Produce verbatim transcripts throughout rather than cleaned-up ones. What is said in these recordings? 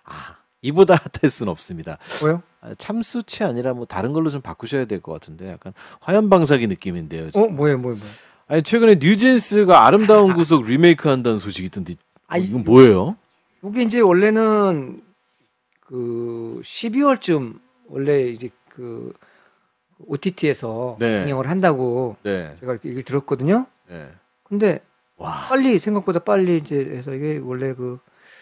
아, 이보다 핫할 순 없습니다. 왜요? 아, 참수치 아니라 뭐 다른 걸로 좀 바꾸셔야 될 것 같은데 약간 화염방사기 느낌인데요. 어, 지금. 뭐예요, 뭐예요, 뭐예요? 아니 최근에 뉴진스가 아름다운 구속 리메이크 한다는 소식이 있던데 아, 어, 이건 뭐예요? 이게 이제 원래는 그 십이월쯤 원래 이제 그 오티티에서 네. 방영을 한다고 네. 제가 이렇게 얘기를 들었거든요. 네. 근데 와. 빨리 생각보다 빨리 이제 해서 이게 원래 그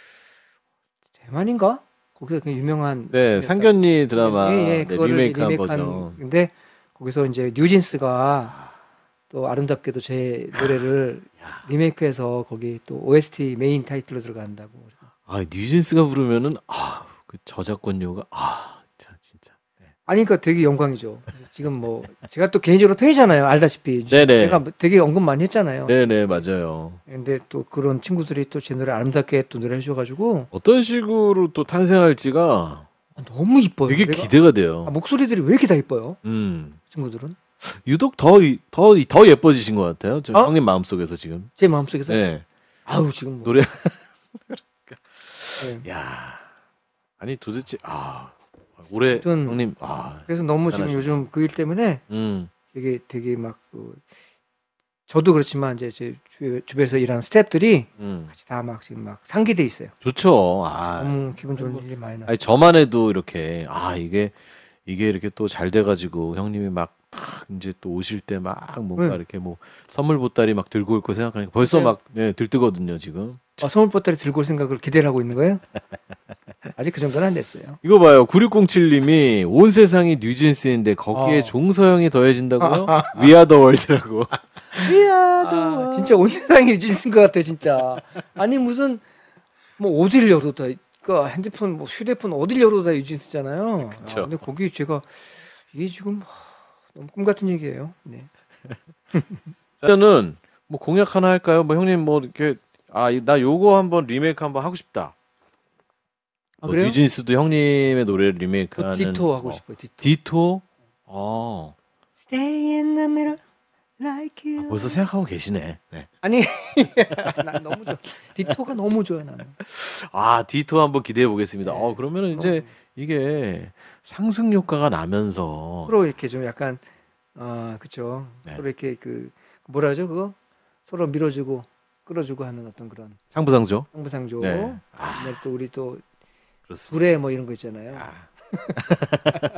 대만인가? 거기서 그 유명한 네, 상견니 드라마 예, 예, 네, 그거를 리메이크한 리메이크한 버전. 근데 거기서 이제 뉴진스가 또 아름답게도 제 노래를 리메이크해서 거기 또 오에스티 메인 타이틀로 들어간다고. 아, 뉴진스가 부르면은 아, 그 저작권료가 아, 참 진짜. 네. 아니 그러니까 되게 영광이죠. 지금 뭐 제가 또 개인적으로 팬이잖아요. 알다시피 네네. 제가 되게 언급 많이 했잖아요. 네, 네, 맞아요. 근데 또 그런 친구들이 또 제 노래 아름답게 또 노래 해줘가지고 어떤 식으로 또 탄생할지가 너무 이뻐요. 되게 내가- 기대가 돼요. 아, 목소리들이 왜 이렇게 다 이뻐요? 음. 친구들은 유독 더 더 더 예뻐지신 것 같아요. 저 어? 형님 마음속에서 지금. 제 마음속에서 네. 아우 지금 뭐. 노래 네. 야. 아니 도대체 아, 올해 아무튼 형님 아. 그래서 너무 지금 대단하시다. 요즘 그 일 때문에 음. 되게 되게 막 그, 저도 그렇지만 이제 제 주- 주변에서 일하는 스태프들이 음. 같이 다 막 지금 막 상기돼 있어요. 좋죠. 아. 너무 기분 좋은 일이 많이 나. 아니 저만 해도 이렇게 아 이게 이게 이렇게 또 잘 돼가지고 형님이 막 탁 이제 또 오실 때 막 뭔가 네. 이렇게 뭐 선물 보따리 막 들고 올 거 생각하니까 벌써 네. 막 예, 들뜨거든요 지금. 아, 선물 보따리 들고 올 생각을 기대를 하고 있는 거예요? 아직 그 정도는 안 됐어요. 이거 봐요 구육공칠님이 온 세상이 뉴진스인데 거기에 어. 종서형이 더해진다고요? 위아더 월드라고. 위아더 아, 월드. 진짜 온 세상이 유진스인 것 같아 진짜. 아니 무슨 뭐 어디를 열어도 다, 그 핸드폰 뭐 휴대폰 어디를 열어도 다 유진스잖아요. 그쵸. 아, 근데 거기 제가 이게 지금 하, 너무 꿈 같은 얘기예요. 네. 저는 뭐 공약 하나 할까요? 뭐 형님 뭐 이렇게 아 나 요거 한번 리메이크 한번 하고 싶다. 아, 뭐 그래요? 뉴진스도 형님의 노래를 그 리메이크하는 디토 하고 뭐, 싶어요. 디토. 디토? 어. Stay in the middle like you. 벌써 생각하고 계시네. 네. 아니 난 너무 좋아. 디토가 너무 좋아 나는. 아, 디토 한번 기대해 보겠습니다. 네. 어, 그러면은 이제 너무 이게 상승 효과가 나면서 서로 이렇게 좀 약간 아 그쵸. 네. 서로 이렇게 그 뭐라 하죠 그거 서로 밀어주고 끌어주고 하는 어떤 그런 상부상조. 상부상조. 네. 아, 그다음에 또 우리 또 그렇습니다. 불에 뭐 이런 거 있잖아요. 아,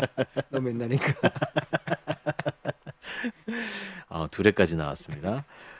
너무 옛날이니까. 어, 두 회까지 나왔습니다.